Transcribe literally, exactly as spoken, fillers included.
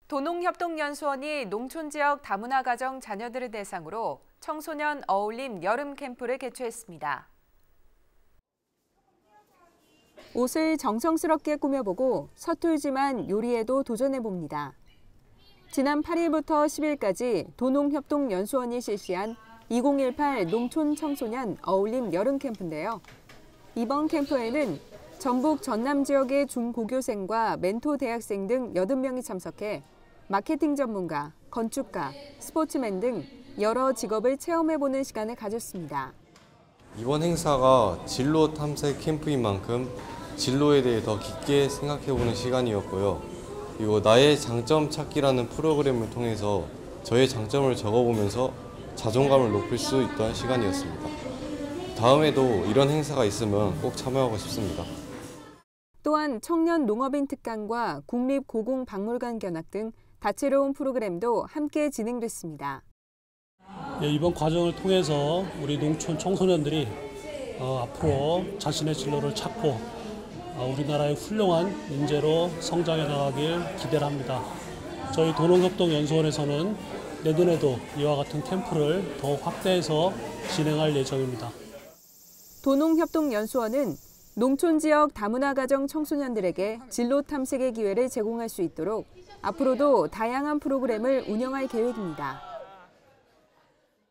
도농협동연수원이 농촌지역 다문화 가정 자녀들을 대상으로 청소년 어울림 여름 캠프를 개최했습니다. 옷을 정성스럽게 꾸며보고 서툴지만 요리에도 도전해봅니다. 지난 팔 일부터 십 일까지 도농협동연수원이 실시한 이천십팔 농촌 청소년 어울림 여름 캠프인데요. 이번 캠프에는 전북 전남 지역의 중고교생과 멘토 대학생 등 여덟 명이 참석해 마케팅 전문가, 건축가, 스포츠맨 등 여러 직업을 체험해보는 시간을 가졌습니다. 이번 행사가 진로 탐색 캠프인 만큼 진로에 대해 더 깊게 생각해보는 시간이었고요. 그리고 나의 장점 찾기라는 프로그램을 통해서 저의 장점을 적어보면서 자존감을 높일 수 있던 시간이었습니다. 다음에도 이런 행사가 있으면 꼭 참여하고 싶습니다. 또한 청년 농업인 특강과 국립고궁박물관 견학 등 다채로운 프로그램도 함께 진행됐습니다. 예, 이번 과정을 통해서 우리 농촌 청소년들이 어, 앞으로 자신의 진로를 찾고 어, 우리나라의 훌륭한 인재로 성장해 나가길 기대를 합니다. 저희 도농협동연수원에서는 내년에도 이와 같은 캠프를 더욱 확대해서 진행할 예정입니다. 도농협동연수원은 농촌 지역 다문화 가정 청소년들에게 진로 탐색의 기회를 제공할 수 있도록 앞으로도 다양한 프로그램을 운영할 계획입니다.